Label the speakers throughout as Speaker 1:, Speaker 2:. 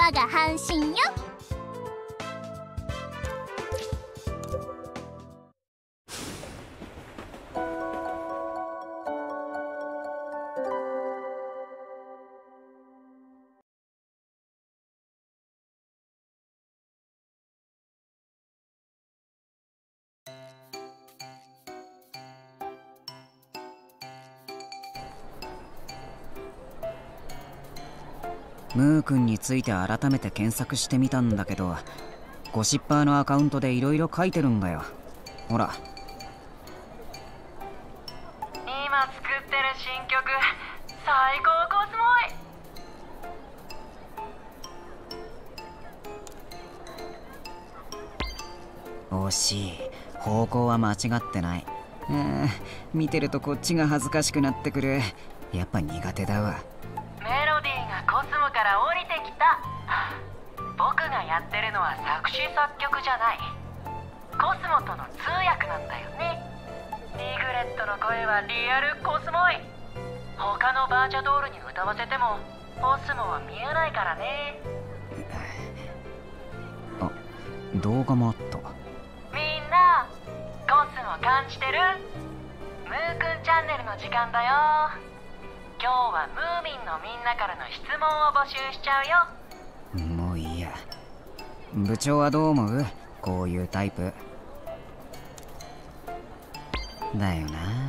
Speaker 1: 我が半身よ。
Speaker 2: ムー君について改めて検索してみたんだけど、ゴシッパーのアカウントでいろいろ書いてるんだよ。ほら。
Speaker 3: 今作ってる新曲最高コスモイ。
Speaker 2: 惜しい。方向は間違ってない。見てるとこっちが恥ずかしくなってくる。やっぱ苦手だわ。
Speaker 3: メロディーがコスモから降りてきた。僕がやってるのは作詞作曲じゃない、コスモとの通訳なんだよね。リグレットの声はリアルコスモイ。他のバーチャドールに歌わせてもコスモは見えないからね。
Speaker 2: あ、動画もあった。
Speaker 3: みんなコスモ感じてる？ムーくんチャンネルの時間だよ。今日はムーミンのみんなからの質問を募集しちゃうよ。
Speaker 2: もういいや。部長はどう思う？こういうタイプだよな。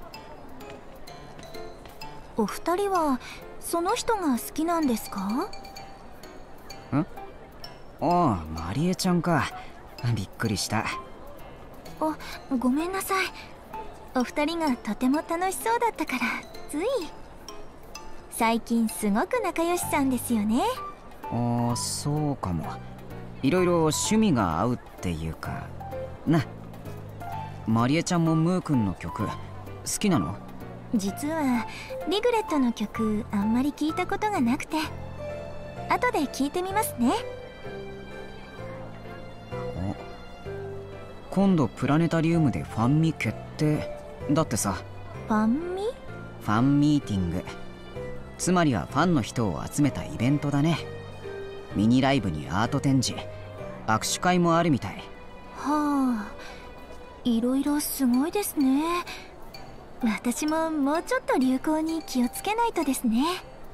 Speaker 4: お二人はその人が好きなんですか？
Speaker 2: ん？ああ、マリエちゃんか。びっくりした。
Speaker 4: ごめんなさい。お二人がとても楽しそうだったからつい。最近すごく仲良しさんですよね。
Speaker 2: ああ、そうかも。いろいろ趣味が合うっていうかな。マリエちゃんもムー君の曲好きなの？
Speaker 4: 実はリグレットの曲あんまり聞いたことがなくて、後で聞いてみますね。
Speaker 2: 今度プラネタリウムでファンミ決定だってさ。
Speaker 4: ファンミ？
Speaker 2: ファンミーティング、つまりはファンの人を集めたイベントだね。ミニライブにアート展示、握手会もあるみたい。
Speaker 4: はあ、いろいろすごいですね。私ももうちょっと流行に気をつけないとですね。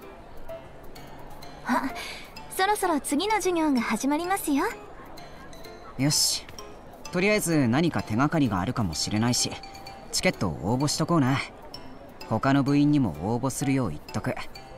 Speaker 4: あ、そろそろ次の授業が始まりますよ。
Speaker 2: よし、とりあえず何か手がかりがあるかもしれないし、チケットを応募しとこうな。他の部員にも応募するよう言っとく。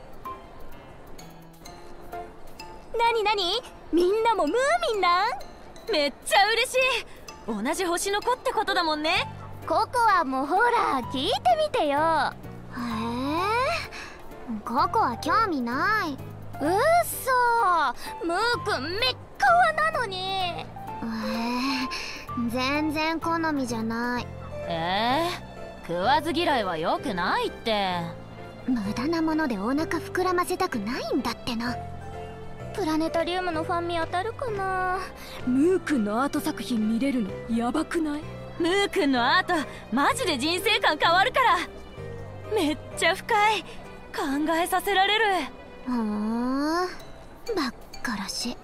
Speaker 1: なになに、みんなもムーミンなん？
Speaker 5: めっちゃ嬉しい。同じ星の子ってことだもんね。
Speaker 1: ココアもほら聞いてみてよ。へえ、ココア興味ない。うっそ、ムーくんめっかわなのに。全然好みじゃない。
Speaker 5: 食わず嫌いは良くないって。
Speaker 1: 無駄なものでお腹膨らませたくないんだってな。プラネタリウムのファンミ当たるかな。
Speaker 5: ムーくんのアート作品見れるのやばくない？ムーくんのアートマジで人生観変わるから。めっちゃ深い。考えさせられる。
Speaker 1: ばっからし。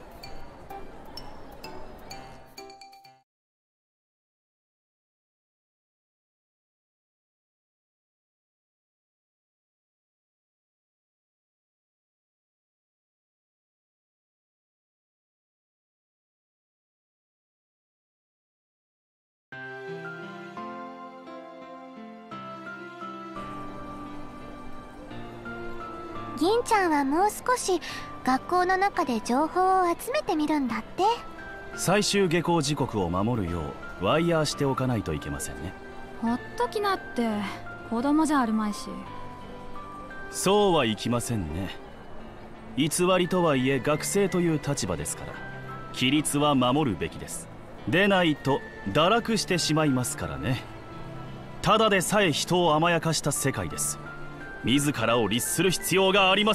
Speaker 1: 銀ちゃんはもう少し学校の中で情報を集めてみるんだって。
Speaker 6: 最終下校時刻を守るようワイヤーしておかないといけませんね。
Speaker 7: ほっときなって、子供じゃあるまいし。
Speaker 6: そうはいきませんね。偽りとはいえ学生という立場ですから、規律は守るべきです。でないと堕落してしまいますからね。ただでさえ人を甘やかした世界です。自らを律する必要があります。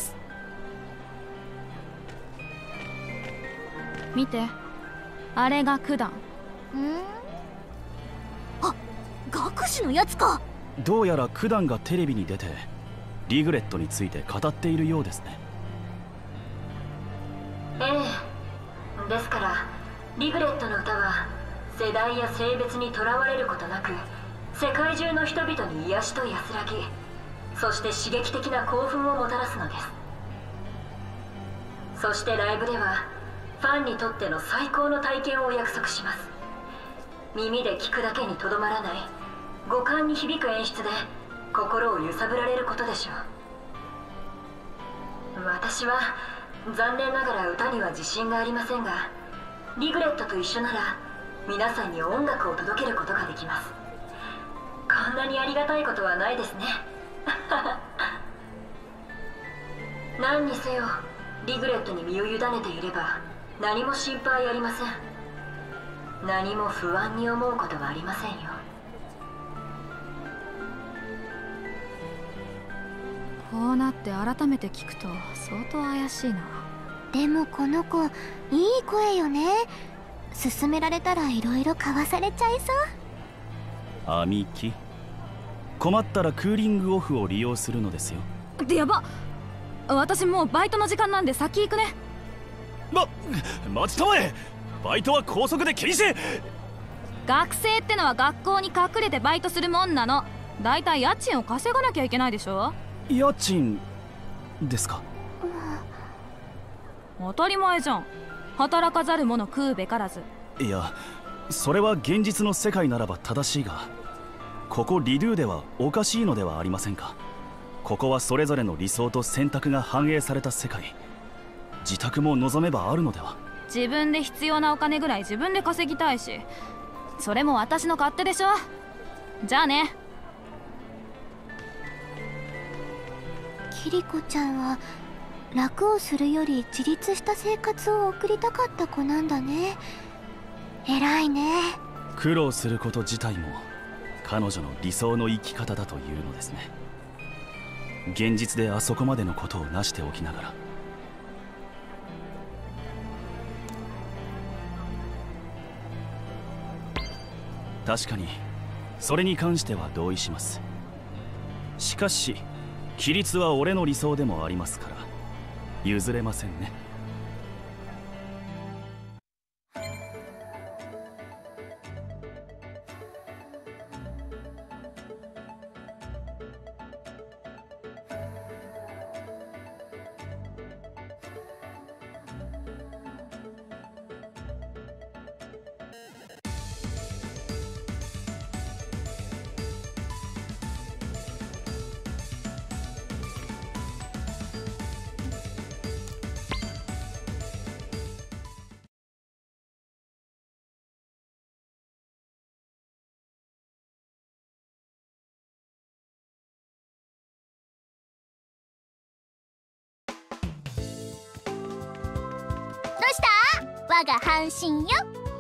Speaker 7: 見て、あれが九段。
Speaker 1: あ、学士のやつか。
Speaker 6: どうやら九段がテレビに出てリグレットについて語っているようですね。
Speaker 3: ですからリグレットの歌は世代や性別にとらわれることなく世界中の人々に癒しと安らぎ、そして刺激的な興奮をもたらすのです。そしてライブではファンにとっての最高の体験をお約束します。耳で聞くだけにとどまらない五感に響く演出で心を揺さぶられることでしょう。私は残念ながら歌には自信がありませんが、リグレットと一緒なら皆さんに音楽を届けることができます。こんなにありがたいことはないですね。何にせよリグレットに身を委ねていれば何も心配ありません。何も不安に思うことはありませんよ。
Speaker 7: こうなって改めて聞くと相当怪しいな。
Speaker 1: でもこの子いい声よね。勧められたらいろいろ買わされちゃいそう。
Speaker 6: 兄貴、困ったらクーリングオフを利用するのですよ。
Speaker 7: ってやば。私もうバイトの時間なんで先行くね。
Speaker 6: 待ちたまえ。バイトは高速で禁止。
Speaker 7: 学生ってのは学校に隠れてバイトするもんなの。だいたい家賃を稼がなきゃいけないでしょ。
Speaker 6: 家賃ですか。
Speaker 7: 当たり前じゃん。働かざる者食うべからず。
Speaker 6: いや、それは現実の世界ならば正しいが、ここリドゥではおかしいのではありませんか。ここはそれぞれの理想と選択が反映された世界。自宅も望めばあるのでは。
Speaker 7: 自分で必要なお金ぐらい自分で稼ぎたいし、それも私の勝手でしょ。じゃあね。
Speaker 1: キリコちゃんは楽をするより自立した生活を送りたかった子なんだね。偉いね。
Speaker 6: 苦労すること自体も彼女の理想の生き方だというのですね。現実であそこまでのことを成しておきながら。確かにそれに関しては同意します。しかし規律は俺の理想でもありますから譲れませんね。
Speaker 1: 我が半身よ。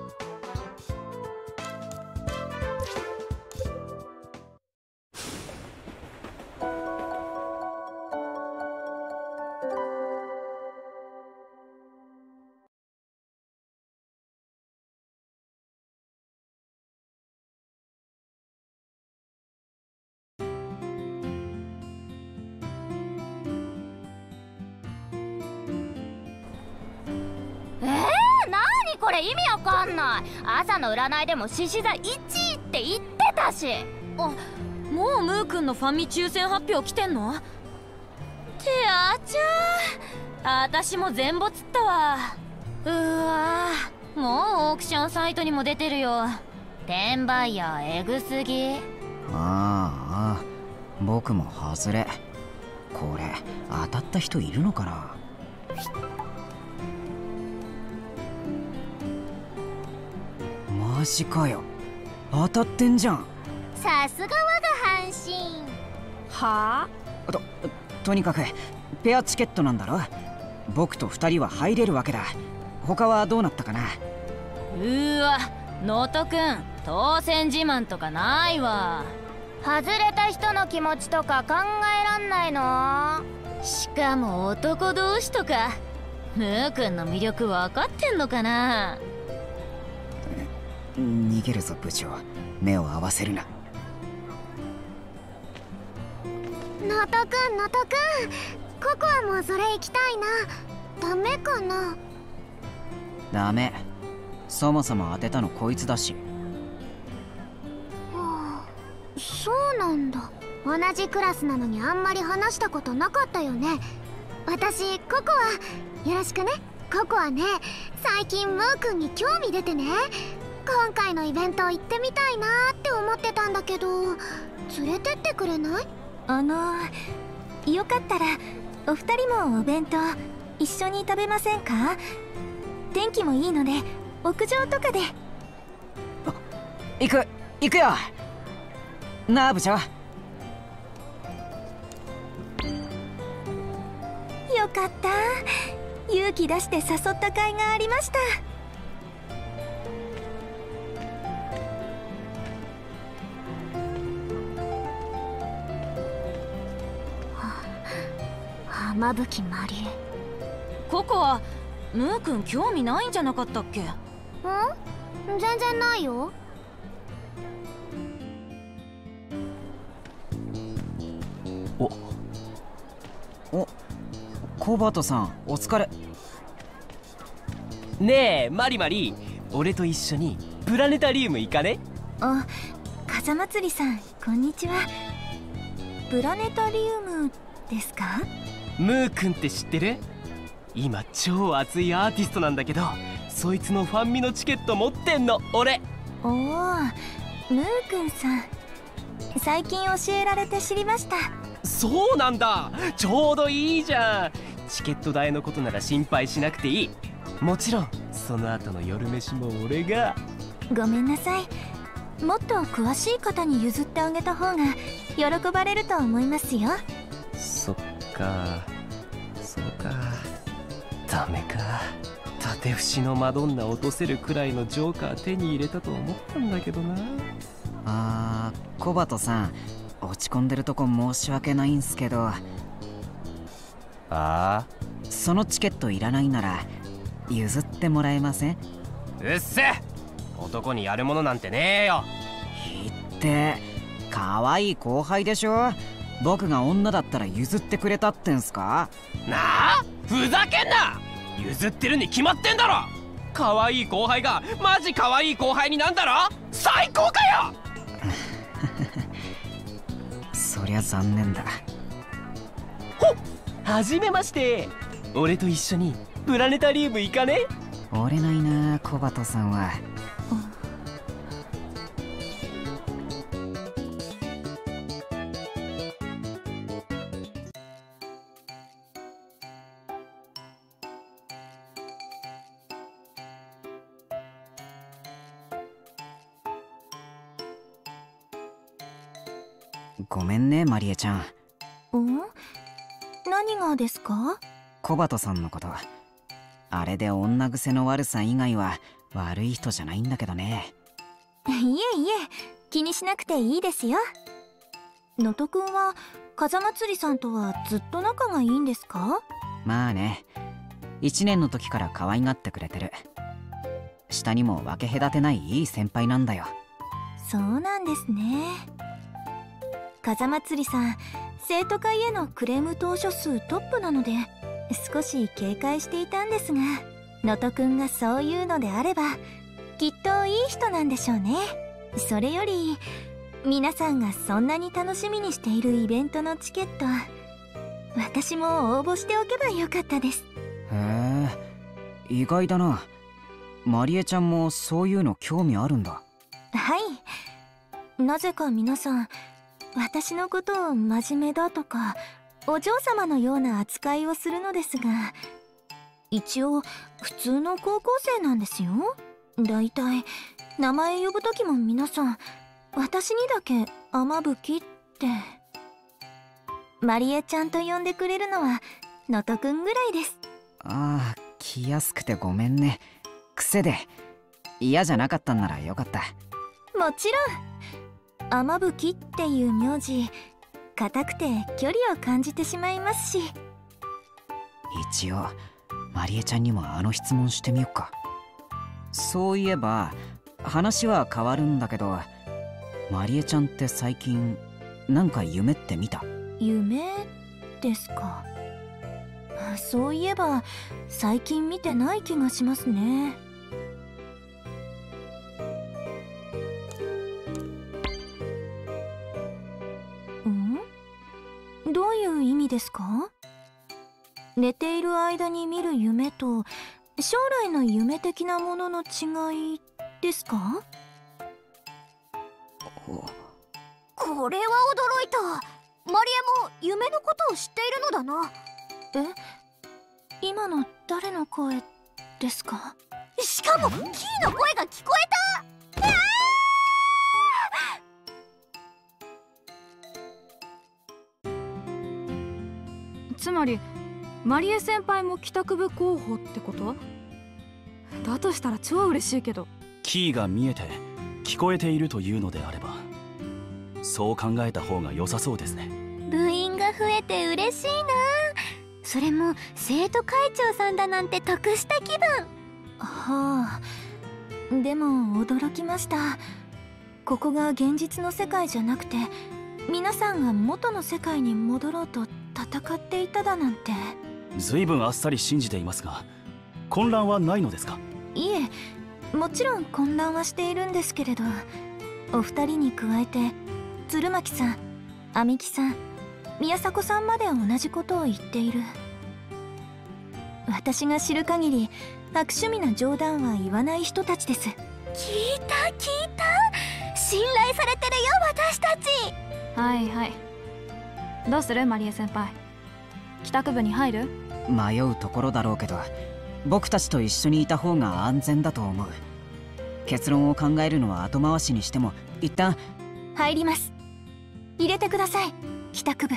Speaker 1: これ意味わかんない。朝の占いでも獅子座1位って言ってたし。
Speaker 5: あ、もうムー君のファミ抽選発表来てんの？てあちゃー、私も全没ったわ。うわー、もうオークションサイトにも出てるよ。転売ヤーエグすぎ。
Speaker 2: ああ、僕も外れ。これ当たった人いるのかな。マジかよ、当たってんじゃん。
Speaker 1: さすが我が半身。
Speaker 7: はあ？
Speaker 2: とにかくペアチケットなんだろ。僕と2人は入れるわけだ。他はどうなったかな。
Speaker 5: うわ、ノートくん当選自慢とかないわ。
Speaker 1: 外れた人の気持ちとか考えらんないの？
Speaker 5: しかも男同士とか。ムーくんの魅力分かってんのかな。
Speaker 2: 逃げるぞ部長、目を合わせるな。
Speaker 1: ノトくん、ノトくん、ココアもそれ行きたいな。ダメかな。
Speaker 2: ダメ、そもそも当てたのこいつだし。
Speaker 1: そうなんだ。同じクラスなのにあんまり話したことなかったよね。私ココア、よろしくね。ココアね、最近ムーくんに興味出てね、今回のイベント行ってみたいなって思ってたんだけど、連れてってくれない？
Speaker 4: よかったらお二人もお弁当一緒に食べませんか？天気もいいので屋上とかで。
Speaker 2: 行くよなあ部長。
Speaker 4: よかった、勇気出して誘った甲斐がありました。
Speaker 1: 浜吹まりえ。
Speaker 5: ココはムー君興味ないんじゃなかったっけ？
Speaker 1: 全然ないよ。
Speaker 2: おコバトさん、お疲れ。
Speaker 8: ねえマリマリ、俺と一緒にプラネタリウム行かね？
Speaker 4: 風祭りさん、こんにちは。プラネタリウムですか？
Speaker 8: ムー君って知ってる？今超熱いアーティストなんだけど、そいつのファンミのチケット持ってんの俺。
Speaker 4: おお、ムー君さん、最近教えられて知りました。
Speaker 8: そうなんだ、ちょうどいいじゃん。チケット代のことなら心配しなくていい。もちろんその後の夜飯も俺が。
Speaker 4: ごめんなさい、もっと詳しい方に譲ってあげた方が喜ばれると思いますよ。
Speaker 8: そっか、そうか、ダメか。縦節のマドンナ落とせるくらいのジョーカー手に入れたと思ったんだけどな。
Speaker 2: コバトさん、落ち込んでるとこ申し訳ないんすけど、そのチケットいらないなら譲ってもらえません？
Speaker 8: うっせ、男にやるものなんてねえよ。
Speaker 2: って可愛い後輩でしょ。僕が女だったら譲ってくれたってんすか？
Speaker 8: なあ、ふざけんな。譲ってるに決まってんだろ。可愛い後輩がマジ可愛い後輩になんだろ。最高かよ
Speaker 2: そりゃ残念だ。
Speaker 8: はじめまして、俺と一緒にプラネタリウム行かね？
Speaker 2: 折れないなコバトさんは。ごめんねマリエちゃん。
Speaker 4: 何がですか？
Speaker 2: コバトさんのこと、あれで女癖の悪さ以外は悪い人じゃないんだけどね。
Speaker 4: いえいえ、気にしなくていいですよ。能登くんは風祭りさんとはずっと仲がいいんですか？
Speaker 2: まあね、1年の時から可愛がってくれてる。下にも分け隔てないいい先輩なんだよ。
Speaker 4: そうなんですね。風祭りさん、生徒会へのクレーム投書数トップなので少し警戒していたんですが、能登くんがそういうのであればきっといい人なんでしょうね。それより皆さんがそんなに楽しみにしているイベントのチケット、私も応募しておけばよかったです。
Speaker 2: へえ、意外だな。マリエちゃんもそういうの興味あるんだ。
Speaker 4: はい、なぜか皆さん私のことを真面目だとかお嬢様のような扱いをするのですが、一応普通の高校生なんですよ。だいたい名前呼ぶ時も皆さん私にだけ雨吹ってマリエちゃんと呼んでくれるのは能登くんぐらいです。
Speaker 2: ああ、気安くてごめんね。癖で。嫌じゃなかったんならよかった。
Speaker 4: もちろん、雨吹っていう名字硬くて距離を感じてしまいますし。
Speaker 2: 一応マリエちゃんにもあの質問してみよっか。そういえば話は変わるんだけど、マリエちゃんって最近なんか夢って見た？
Speaker 4: 夢ですか。 そういえば最近見てない気がしますね。どういう意味ですか？寝ている間に見る夢と将来の夢的なものの違いですか？
Speaker 1: これは驚いた。マリエも夢のことを知っているのだな。
Speaker 4: 今の誰の声ですか？
Speaker 1: しかもキーの声が聞こえた。
Speaker 7: つまりマリエ先輩も帰宅部候補ってこと？だとしたら超嬉しいけど。
Speaker 6: キーが見えて聞こえているというのであれば、そう考えた方が良さそうですね。
Speaker 1: 部員が増えて嬉しいな。それも生徒会長さんだなんて得した気分。
Speaker 4: はあ、でも驚きました。ここが現実の世界じゃなくて皆さんが元の世界に戻ろうと戦っていただなんて。
Speaker 6: 随分あっさり信じていますが、混乱はないのですか？
Speaker 4: いえ、もちろん混乱はしているんですけれど、お二人に加えて鶴巻さん、網木さん、宮迫さんまで同じことを言っている。私が知る限り悪趣味な冗談は言わない人たちです。
Speaker 1: 聞いた信頼されてるよ私たち。
Speaker 7: はいはい。どうするマリエ先輩、帰宅部に入る？
Speaker 2: 迷うところだろうけど、僕たちと一緒にいた方が安全だと思う。結論を考えるのは後回しにしても一旦。
Speaker 4: 入ります。入れてください、帰宅部。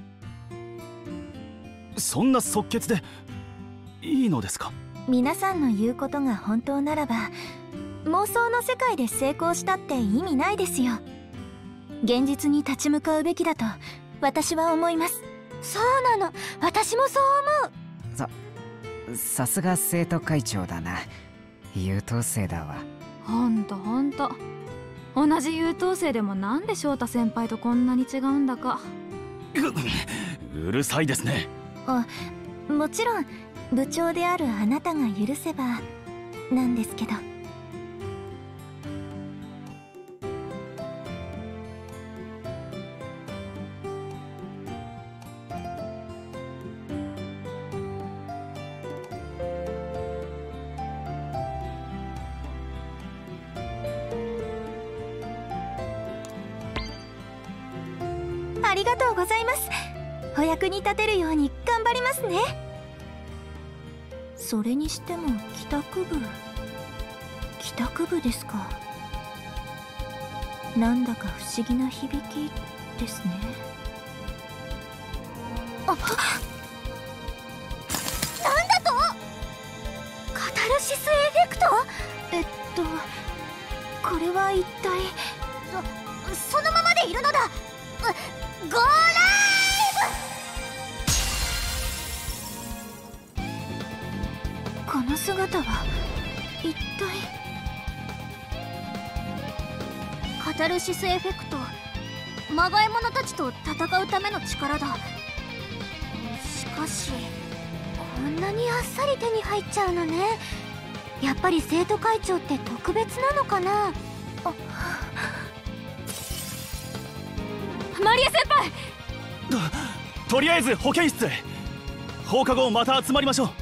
Speaker 6: そんな即決でいいのですか？
Speaker 4: 皆さんの言うことが本当ならば妄想の世界で成功したって意味ないですよ。現実に立ち向かうべきだと私は思います。
Speaker 1: そうなの、私もそう思
Speaker 2: う。さすが生徒会長だな。優等生だわ。
Speaker 7: ほんと同じ優等生でもなんで翔太先輩とこんなに違うんだか。
Speaker 6: うるさいですね。
Speaker 4: もちろん部長であるあなたが許せばなんですけど。ありがとうございます。お役に立てるように頑張りますね。それにしても帰宅部ですか。なんだか不思議な響きですね。
Speaker 1: なんだと？カタルシスエフェクト？
Speaker 4: これは一体。
Speaker 1: そのままでいるのだ。ゴーライブ！
Speaker 4: この姿は一体。
Speaker 1: カタルシスエフェクト、まがい者たちと戦うための力だ。しかしこんなにあっさり手に入っちゃうのね。やっぱり生徒会長って特別なのかな。
Speaker 7: マリエ先輩！
Speaker 6: とりあえず保健室へ。放課後また集まりましょう。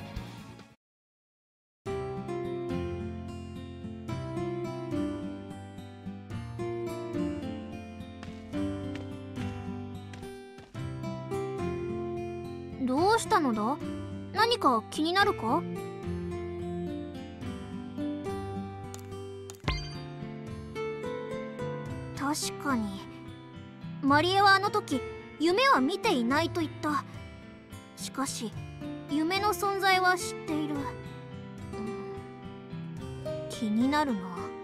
Speaker 1: どうしたのだ？何か気になるか？確かにマリエはあの時夢は見ていないと言った。しかし夢の存在は知っている。気になるな。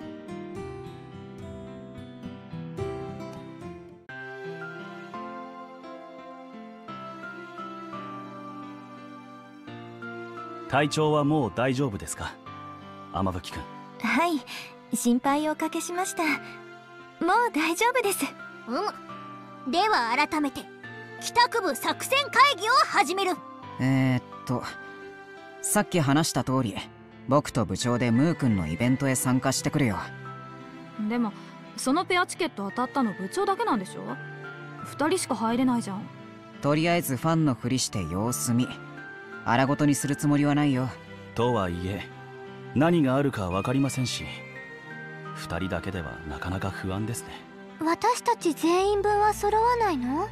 Speaker 6: 体調はもう大丈夫ですか、雨吹くん？
Speaker 4: はい、心配をおかけしました。もう大丈夫です。
Speaker 1: では改めて帰宅部作戦会議を始める。
Speaker 2: さっき話した通り僕と部長でムー君のイベントへ参加してくるよ。
Speaker 7: でもそのペアチケット当たったの部長だけなんでしょ。2人しか入れないじゃん。
Speaker 2: とりあえずファンのふりして様子見。荒ごとにするつもりはないよ。
Speaker 6: とはいえ何があるか分かりませんし、2人だけではなかなか不安ですね。
Speaker 1: 私たち全員分は揃わないの？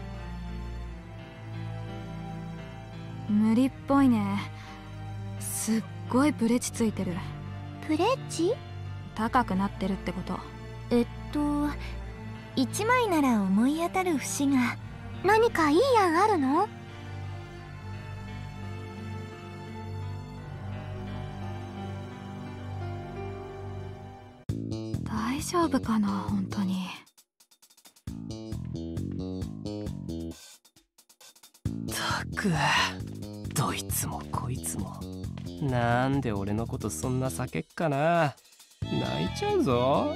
Speaker 7: 無理っぽいね。すっごいプレチついてる。
Speaker 1: プレッチ？
Speaker 7: 高くなってるってこと。
Speaker 4: 1枚なら思い当たる節が。
Speaker 1: 何かいい案あるの？
Speaker 7: 大丈夫かな本当に。
Speaker 8: ったく、どいつもこいつもなんで俺のことそんな避けっかな。泣いちゃうぞ。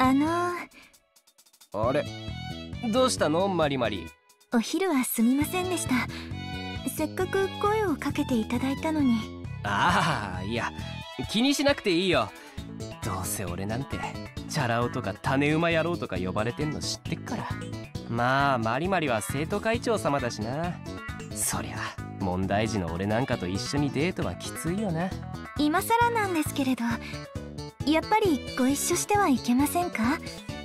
Speaker 8: あれ、どうしたのマリマリ。
Speaker 4: お昼はすみませんでした。せっかく声をかけていただいたのに。
Speaker 8: ああ、いや気にしなくていいよ。どうせ俺なんてチャラ男とか種馬野郎とか呼ばれてんの知ってっから。まあマリマリは生徒会長様だしな。そりゃ問題児の俺なんかと一緒にデートはきついよな。
Speaker 4: 今更なんですけれど、やっぱりご一緒してはいけませんか？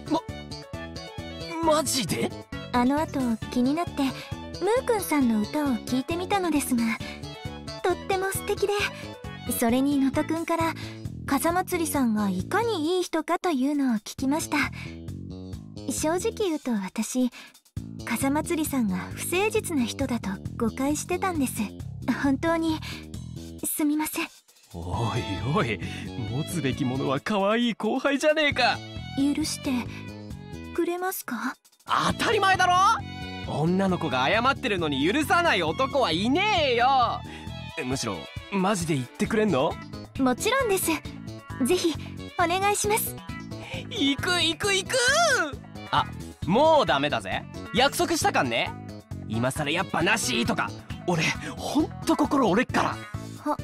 Speaker 8: マジで？
Speaker 4: あの後気になってムーくんさんの歌を聴いてみたのですが、とっても素敵で、それに野田くんから風祭りさんがいかにいい人かというのを聞きました。正直言うと私、風祭りさんが不誠実な人だと誤解してたんです。本当にすみません。
Speaker 8: おいおい、持つべきものは可愛い後輩じゃねえか。
Speaker 4: 許してくれますか？
Speaker 8: 当たり前だろ。女の子が謝ってるのに許さない男はいねえよ。むしろマジで言ってくれんの？
Speaker 4: もちろんです。ぜひお願いします。
Speaker 8: 行く行く行く。あ、もうダメだぜ。約束したかんね。今更やっぱなしとか、俺ほんと心折れっから。
Speaker 4: は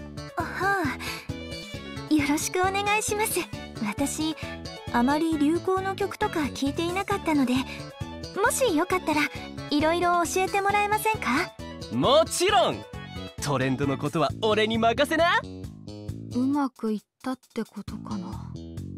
Speaker 4: あ、よろしくお願いします。私あまり流行の曲とか聞いていなかったので、もしよかったらいろいろ教えてもらえませんか？
Speaker 8: もちろん。トレンドのことは俺に任せな。
Speaker 7: うまくいったってことかな。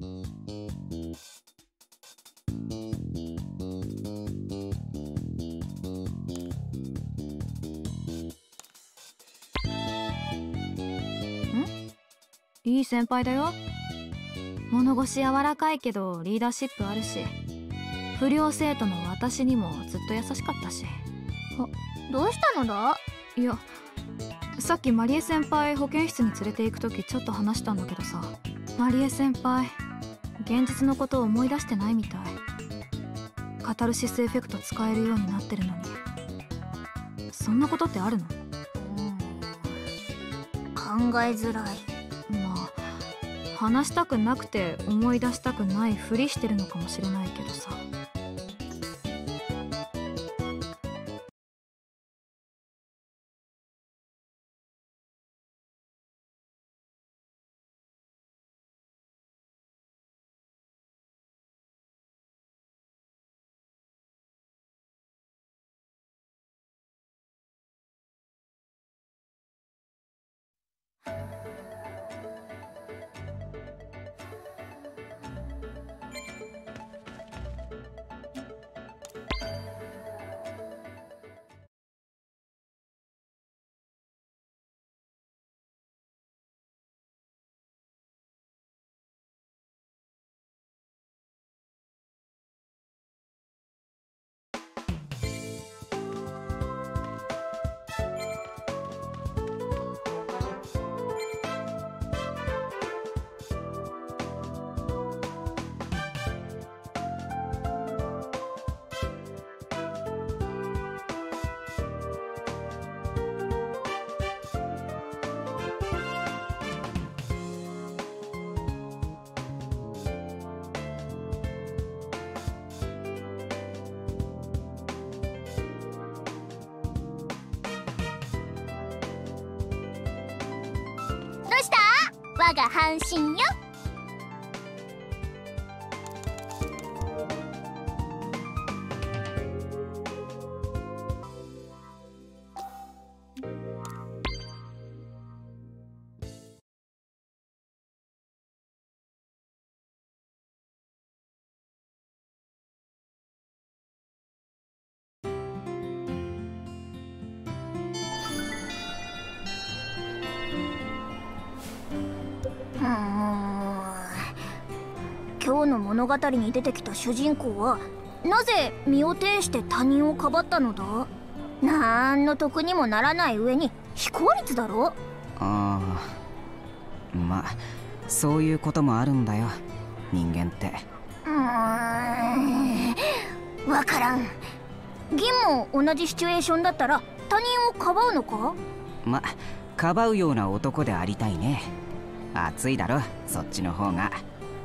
Speaker 7: いい先輩だよ。物腰柔らかいけどリーダーシップあるし、不良生徒の私にもずっと優しかったし。
Speaker 1: どうしたのだ？
Speaker 7: いや、さっきマリエ先輩保健室に連れて行く時ちょっと話したんだけどさ、マリエ先輩現実のことを思い出してないみたい。カタルシスエフェクト使えるようになってるのに。そんなことってあるの？
Speaker 1: 考えづらい。
Speaker 7: まあ話したくなくて思い出したくないふりしてるのかもしれないけどさ。
Speaker 1: 我が半身よ。今日の物語に出てきた主人公はなぜ身を挺して他人をかばったのだ。なんの得にもならない上に非効率だろ。
Speaker 2: ああ、まあそういうこともあるんだよ、人間って。
Speaker 1: わからん。銀も同じシチュエーションだったら他人をかばうのか。
Speaker 2: ま、かばうような男でありたいね。熱いだろ、そっちの方が。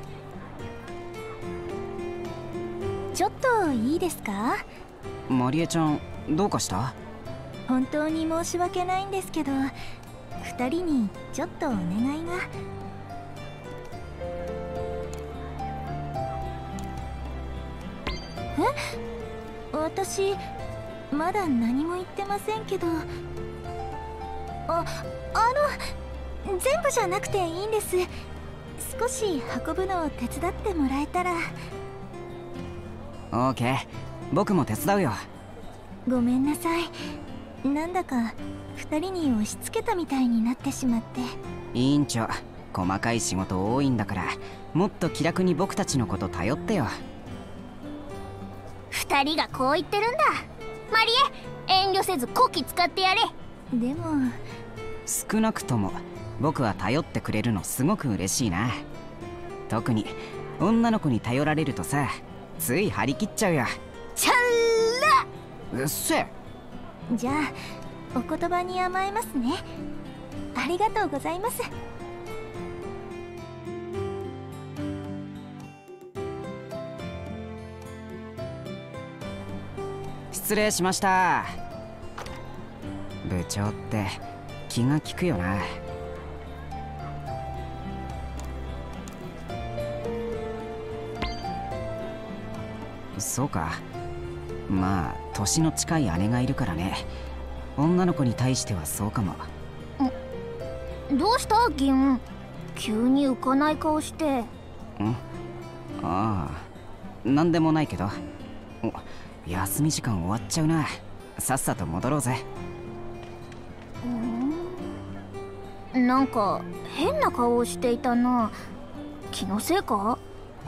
Speaker 4: ちょっといいですか？
Speaker 2: マリエちゃん、どうかした？
Speaker 4: 本当に申し訳ないんですけど、2人にちょっとお願いが。私まだ何も言ってませんけど。全部じゃなくていいんです。少し運ぶのを手伝ってもらえたら。
Speaker 2: オーケー、僕も手伝うよ。
Speaker 4: ごめんなさい、なんだか2人に押し付けたみたいになってしまって。
Speaker 2: 委員長、細かい仕事多いんだから、もっと気楽に僕たちのこと頼ってよ。
Speaker 1: 2人がこう言ってるんだ。マリエ、遠慮せずこき使ってやれ。
Speaker 4: でも
Speaker 2: 少なくとも僕は頼ってくれるのすごく嬉しいな。特に女の子に頼られるとさ、つい張り切っちゃうよ。
Speaker 1: ちゃんら。
Speaker 2: うっせえ。
Speaker 4: じゃあお言葉に甘えますね。ありがとうございます。
Speaker 2: 失礼しました。部長って気が利くよな。そうか。まあ年の近い姉がいるからね。女の子に対してはそうかも。
Speaker 1: どうした銀、急に浮かない顔して。
Speaker 2: ああ、なんでもないけど。休み時間終わっちゃうな。さっさと戻ろうぜ。
Speaker 1: なんか変な顔をしていたな。気のせいか。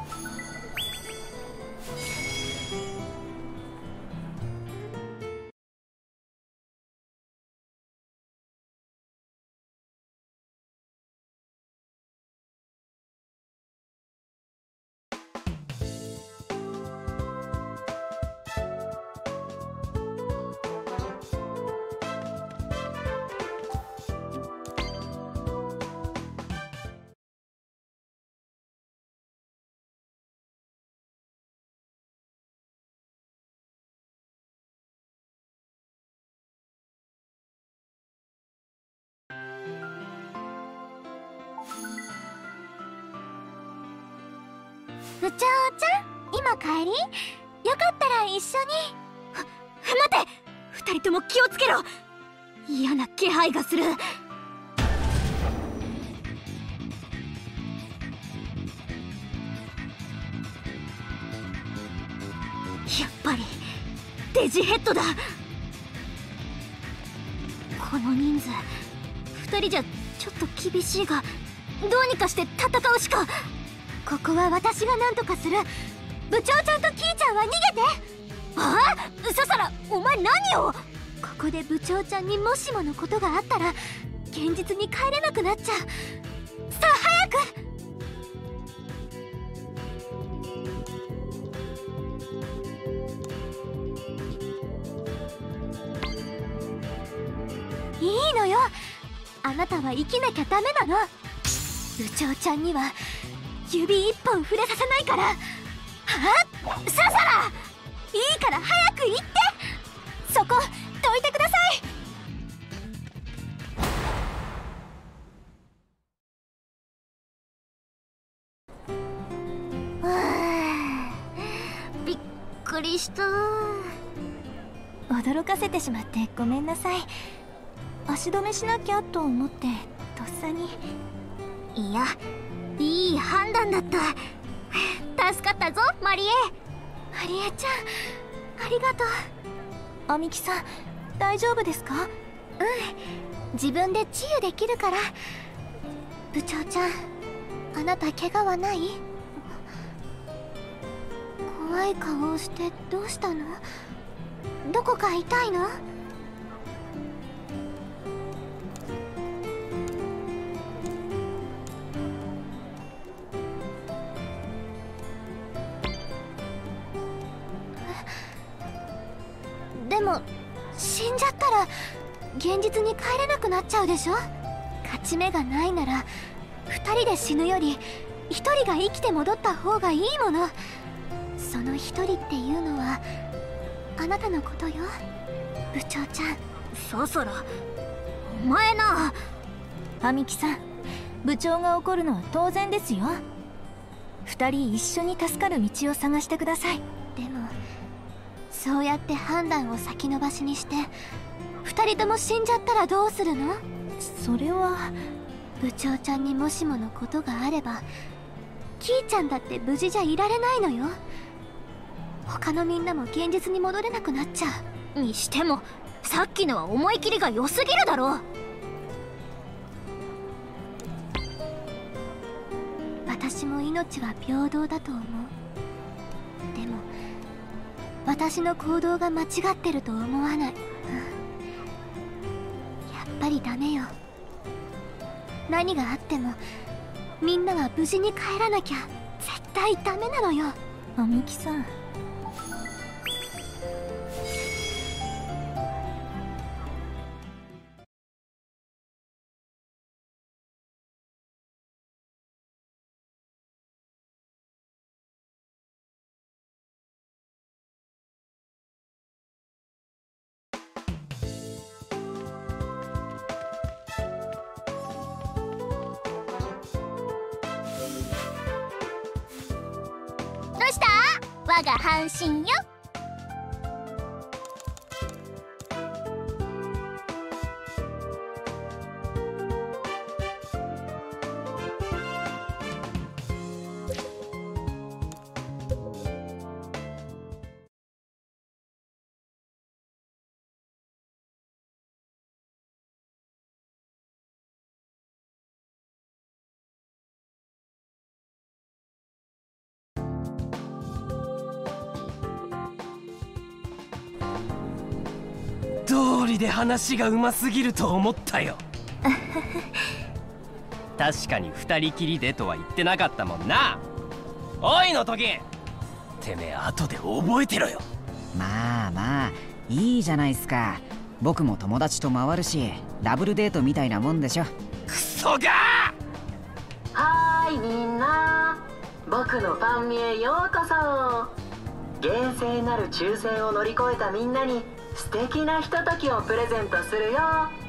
Speaker 1: 部長ちゃん、今帰り？よかったら一緒に。
Speaker 5: 待て、二人とも気をつけろ。嫌な気配がする。やっぱりデジヘッドだ。この人数二人じゃちょっと厳しいが、どうにかして戦うしか。
Speaker 1: ここは私が何とかする。部長ちゃんとキーちゃんは逃げて。
Speaker 5: ああ、ささら、お前何を。
Speaker 1: ここで部長ちゃんにもしものことがあったら現実に帰れなくなっちゃう。さあ早く。いいのよ、あなたは生きなきゃダメなの。部長ちゃんには指一本触れさせないから。はっ、ささら、いいから早く行って。そこどいてください。 くりした。
Speaker 4: 驚かせてしまってごめんなさい。足止めしなきゃと思ってとっさに。
Speaker 1: いや、いい判断だった。助かったぞマリエ。
Speaker 4: マリエちゃん、ありがとう。あみきさん、大丈夫ですか？
Speaker 1: 自分で治癒できるから。部長ちゃん、あなた怪我はない？怖い顔をしてどうしたの？どこか痛いの？でも死んじゃったら現実に帰れなくなっちゃうでしょ。勝ち目がないなら2人で死ぬより1人が生きて戻った方がいいもの。その1人っていうのはあなたのことよ、部長ちゃん。
Speaker 4: そそら、お前な。あみきさん、部長が怒るのは当然ですよ。2人一緒に助かる道を探してください。
Speaker 1: でもそうやって判断を先延ばしにして2人とも死んじゃったらどうするの？
Speaker 4: それは
Speaker 1: 部長ちゃんにもしものことがあればキーちゃんだって無事じゃいられないのよ。他のみんなも現実に戻れなくなっちゃう。
Speaker 4: にしてもさっきのは思い切りが良すぎるだろう。
Speaker 1: 私も命は平等だと思う。でも私の行動が間違ってると思わない。やっぱりダメよ。何があってもみんなは無事に帰らなきゃ絶対ダメなのよ。
Speaker 4: あみきさん、
Speaker 1: どうした？我が半身よ。
Speaker 8: 道理で話がうますぎると思ったよ確かに二人きりでとは言ってなかったもんな。おいの時、てめえ後で覚えてろよ。
Speaker 2: まあまあいいじゃないすか。僕も友達と回るしダブルデートみたいなもんでしょ。
Speaker 8: クソが
Speaker 3: はーいみんな、僕のファンミへようこそ。厳正なる抽選を乗り越えたみんなに素敵なひとときをプレゼントするよ。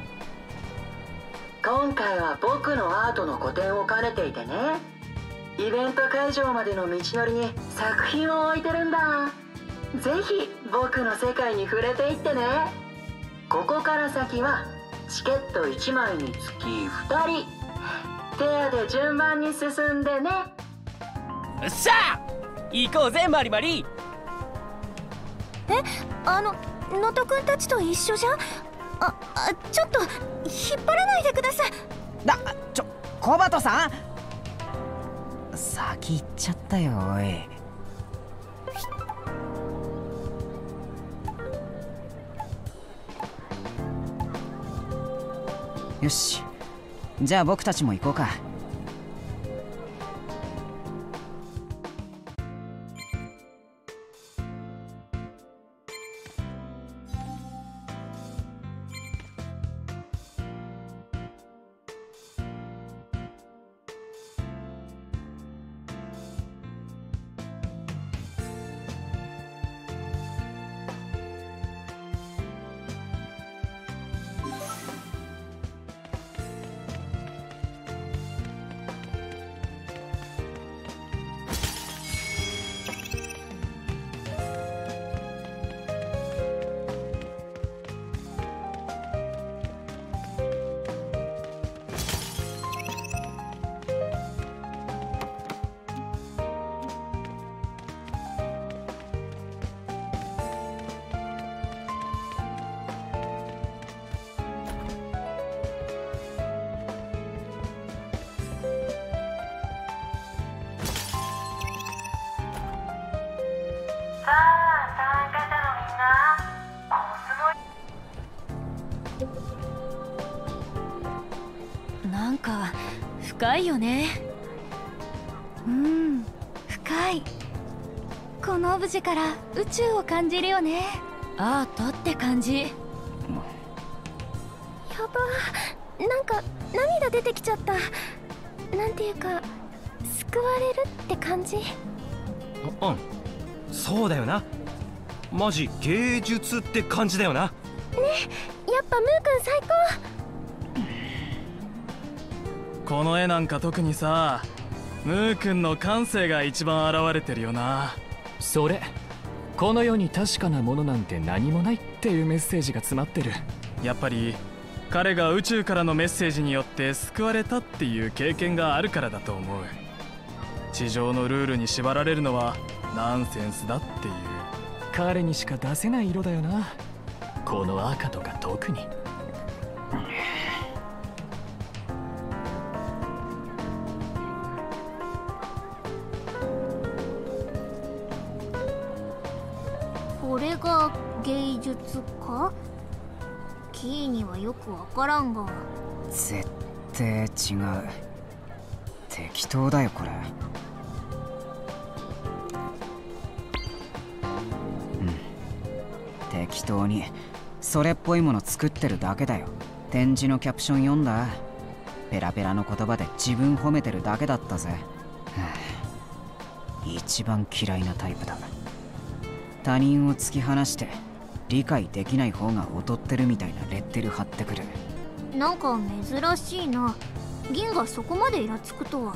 Speaker 3: 今回は僕のアートの個展を兼ねていてね、イベント会場までの道のりに作品を置いてるんだ。ぜひ僕の世界に触れていってね。ここから先はチケット1枚につき2人、ペアで順番に進んでね。
Speaker 8: よっしゃ行こうぜマリマリ。
Speaker 4: 能登くんたちと一緒じゃ。ちょっと引っ張らないでください。
Speaker 2: コバトさん、先行っちゃったよ。おい、よし、じゃあ僕たちも行こうか。
Speaker 5: なんか深いよね。
Speaker 4: 深い。このオブジェから宇宙を感じるよね。
Speaker 5: アートって感じ。
Speaker 4: やば、なんか涙出てきちゃった。なんていうか救われるって感じ。
Speaker 8: そうだよな。マジ芸術って感じだよな。
Speaker 4: ね、やっぱムーくん最高。
Speaker 9: この絵なんか特にさ、ムーくんの感性が一番現れてるよな。
Speaker 10: それ、この世に確かなものなんて何もないっていうメッセージが詰まってる。
Speaker 9: やっぱり彼が宇宙からのメッセージによって救われたっていう経験があるからだと思う。地上のルールに縛られるのはナンセンスだっていう。
Speaker 10: 彼にしか出せない色だよな、この赤とか特に。
Speaker 1: これが芸術か？キーにはよくわからんが。
Speaker 2: 絶対違う。適当だよこれ。適当にそれっぽいもの作ってるだけだよ。展示のキャプション読んだ？ペラペラの言葉で自分褒めてるだけだったぜ。一番嫌いなタイプだ。他人を突き放して理解できない方が劣ってるみたいなレッテル貼ってくる。
Speaker 1: なんか珍しいな、銀がそこまでイラつくとは。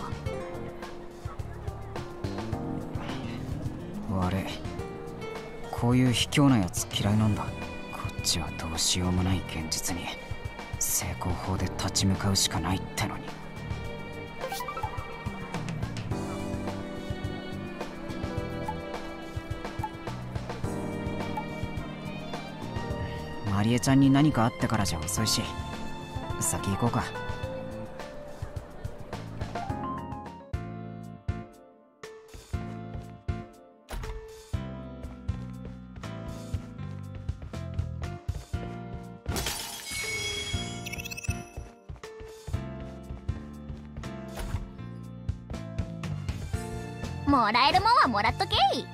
Speaker 2: 悪い、こういう卑怯なやつ嫌いなんだ。こっちはどうしようもない現実に成功法で立ち向かうしかないってのに。マリエちゃんに何かあってからじゃ遅いし、先行こうか。
Speaker 1: もらえるもんはもらっとけい。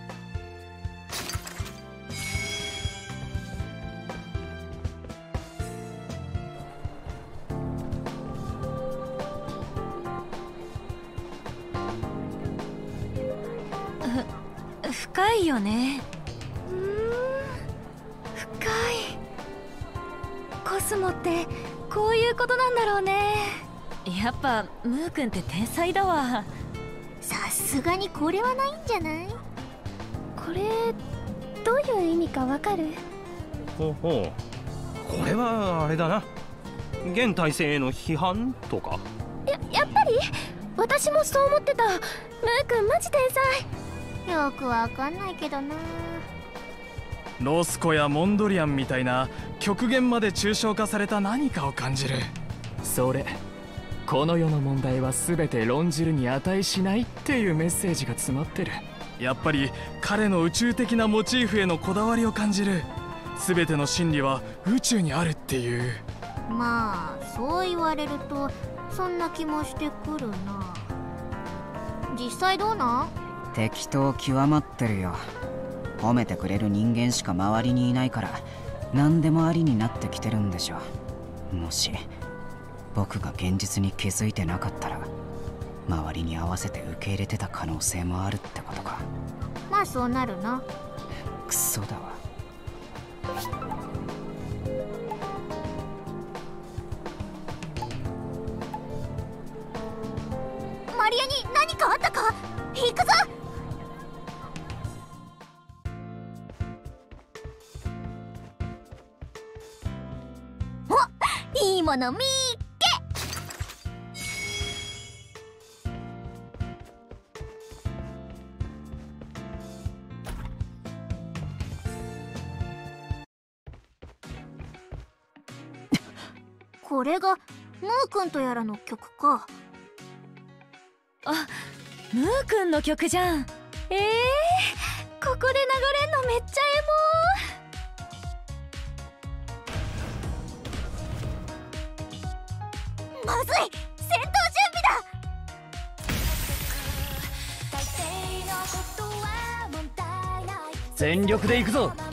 Speaker 5: 深いよね。
Speaker 4: 深い。コスモってこういうことなんだろうね。
Speaker 5: やっぱムーくんって天才だわ。
Speaker 1: さすがにこれはないんじゃない？
Speaker 4: これどういう意味かわかる？
Speaker 8: ほうほう、これはあれだな、現体制への批判とか。
Speaker 4: やっぱり私もそう思ってた。ムーくんマジ天才。
Speaker 1: よくわかんないけどな。
Speaker 9: ロスコやモンドリアンみたいな極限まで抽象化された何かを感じる。
Speaker 10: それ、この世の問題は全て論じるに値しないっていうメッセージが詰まってる。
Speaker 9: やっぱり彼の宇宙的なモチーフへのこだわりを感じる。全ての真理は宇宙にあるっていう。
Speaker 1: まあそう言われるとそんな気もしてくるな。実際どうなん？
Speaker 2: 適当極まってるよ。褒めてくれる人間しか周りにいないから何でもありになってきてるんでしょ。もし僕が現実に気づいてなかったら周りに合わせて受け入れてた可能性もあるってことか。
Speaker 1: まあそうなるな。
Speaker 2: クソだわ。
Speaker 1: マリエに何かあったか？行くぞ。お、いいもの見っけ。これがムーくんとやらの曲か。
Speaker 5: あ、ムーくんの曲じゃん。
Speaker 4: ここで流れんのめっちゃ
Speaker 1: まずい、
Speaker 8: 全力で行くぞ。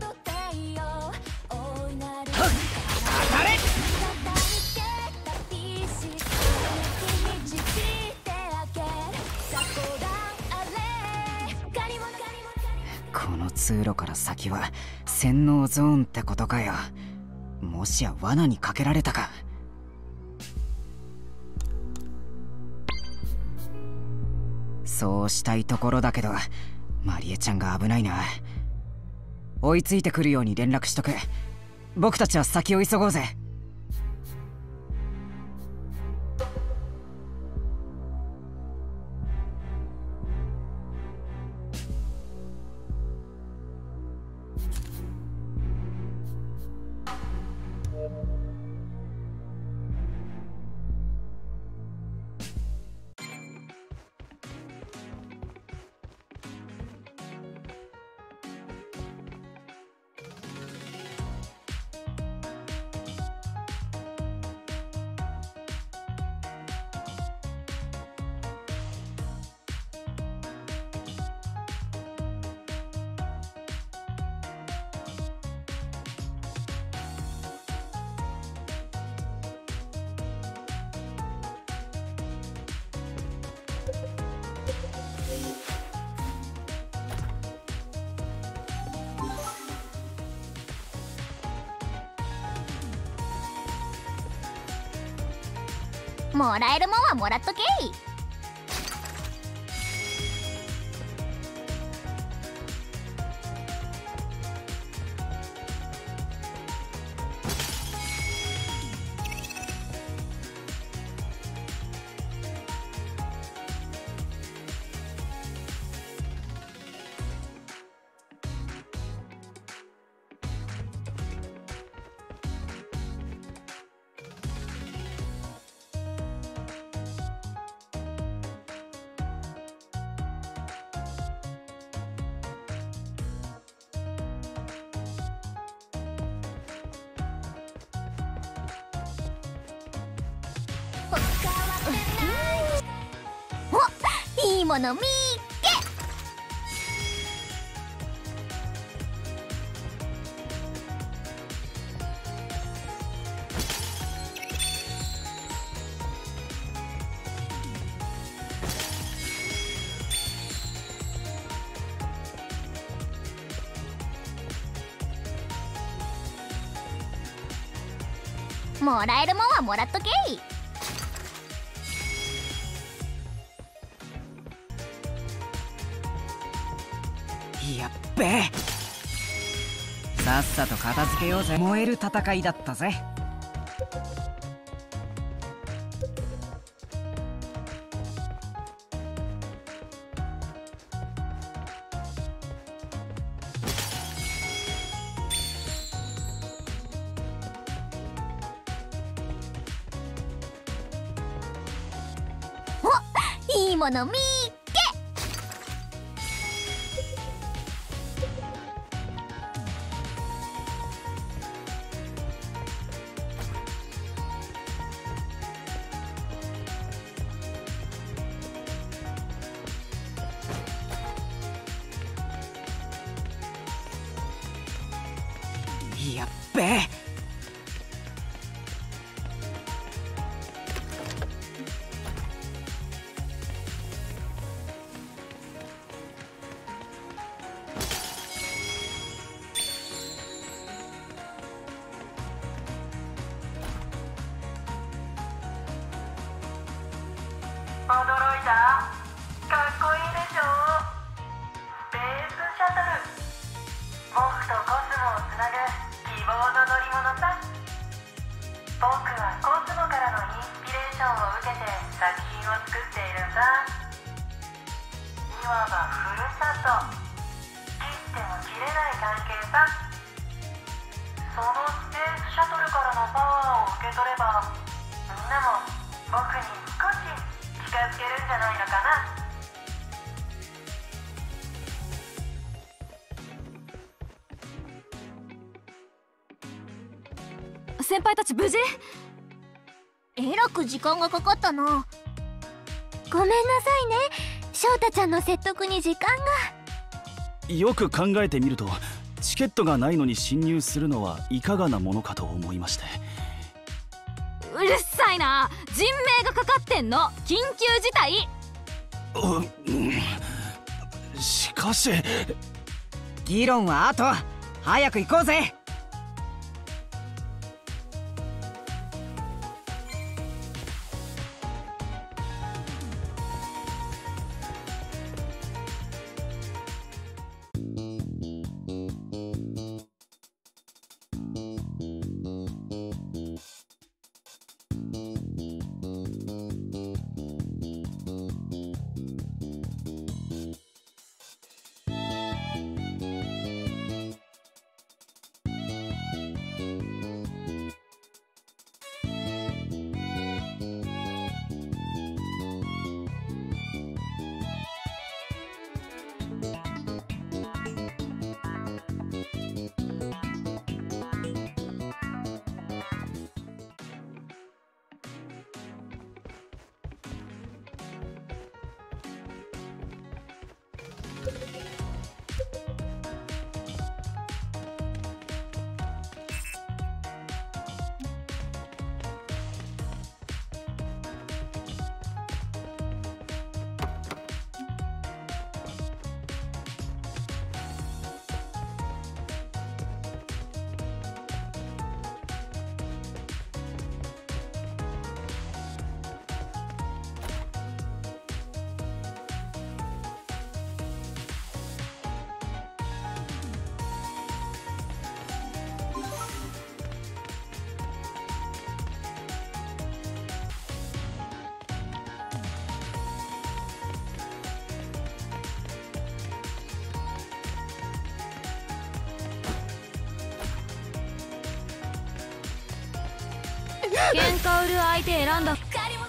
Speaker 2: この通路から先は洗脳ゾーンってことかよ。もしや罠にかけられたか。そうしたいところだけどマリエちゃんが危ないな。追いついてくるように連絡しとく。僕たちは先を急ごうぜ。
Speaker 1: もらえるもんはもらっとけい。お、いいもの見っけ。もらえるもんはもらっとけい。
Speaker 2: やっべえ。さっさと片付けようぜ。燃える戦いだったぜ。
Speaker 1: お、いいもの見っけ。
Speaker 2: やっべえ。
Speaker 3: 驚いた？かっこいいでしょ？スペースシャトル、僕とコスモをつなぐ希望の乗り物さ。僕はコスモからのインスピレーションを受けて作品を作っているんだ。いわばふるさと、切っても切れない関係さ。そのスペースシャトルからのパワーを受け取れば、みんなも僕に少し近づけるんじゃないのかな。
Speaker 7: 先輩たち無事？
Speaker 1: えらく時間がかかったな。ごめんなさいね、翔太ちゃんの説得に時間が。
Speaker 6: よく考えてみるとチケットがないのに侵入するのはいかがなものかと思いまして。
Speaker 5: うるさいな、人命がかかってんの、緊急事態。
Speaker 6: しかし
Speaker 2: 議論は後、早く行こうぜ。
Speaker 5: 喧嘩売る相手選んだ。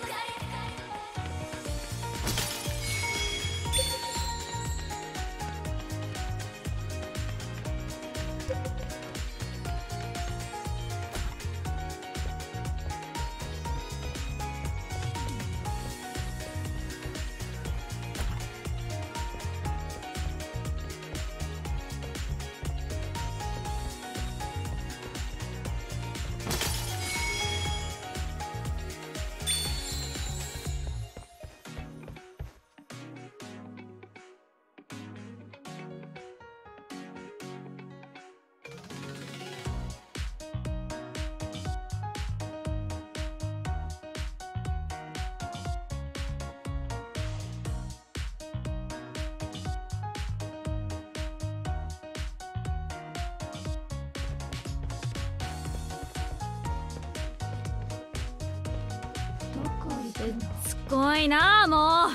Speaker 5: すごいな、もう。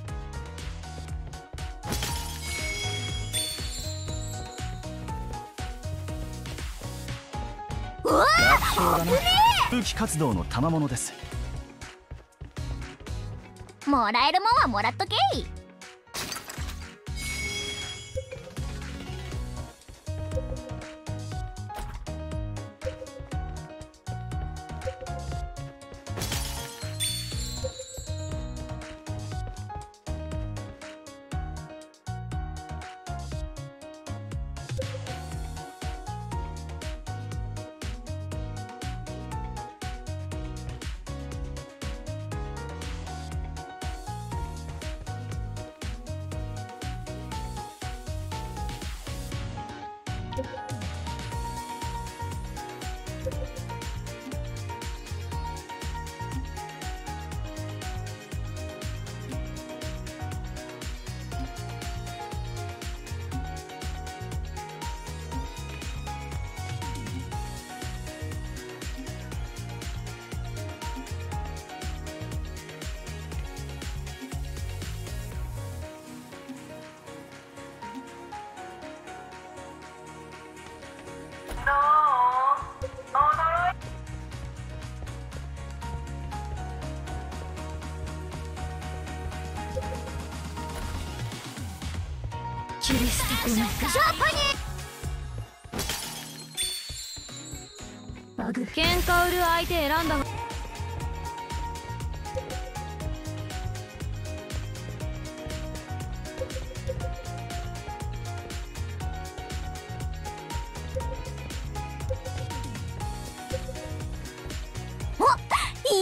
Speaker 6: うわあ、空気活動の賜物です。
Speaker 1: もらえるもんはもらっとけい。
Speaker 5: 切り捨ててないか。バグ。喧嘩売る相手選んだ。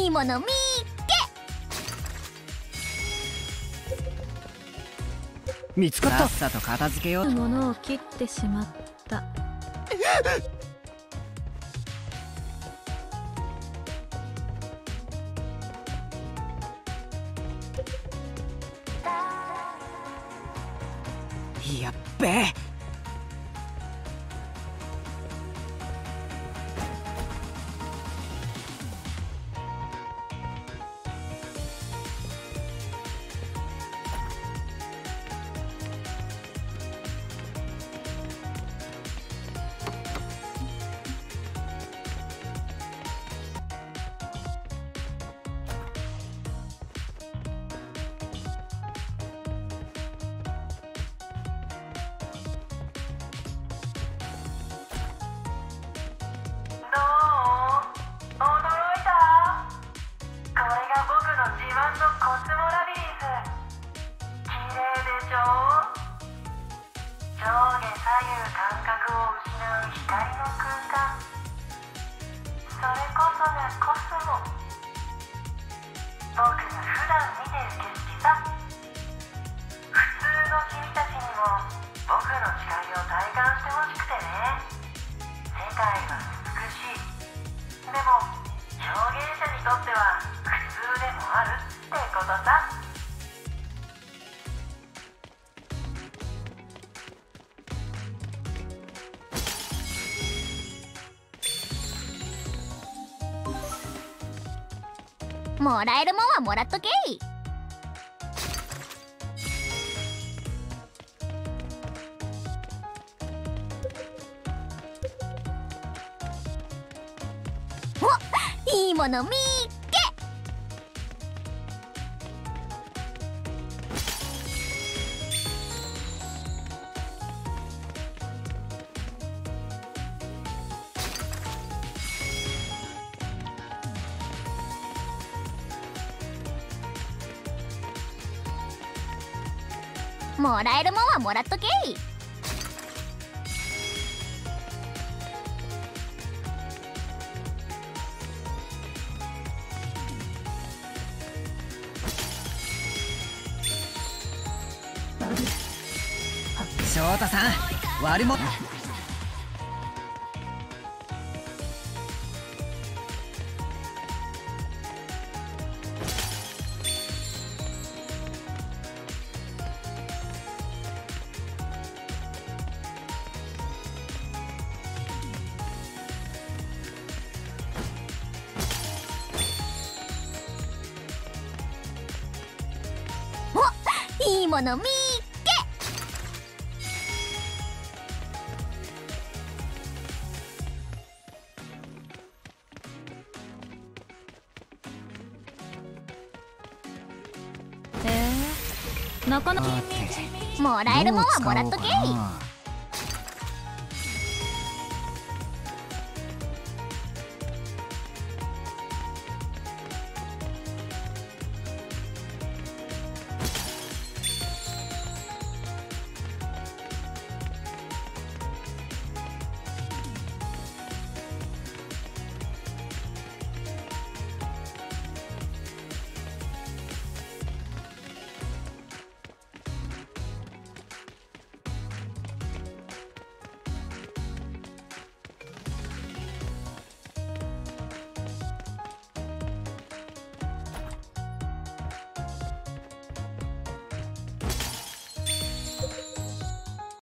Speaker 1: いいもの見っ
Speaker 8: 見つかった。
Speaker 2: さっさと片付けよう。
Speaker 7: ものを切ってしまった。
Speaker 2: やっべえ。
Speaker 1: もらえるもんはもらっとけい。お、いいもの見っけ。もらえるもんはもらっとけい。
Speaker 2: 翔太さん、悪も
Speaker 1: お、いいもの見っけ。
Speaker 7: なかなか
Speaker 1: もらえるもんはもらっとけい。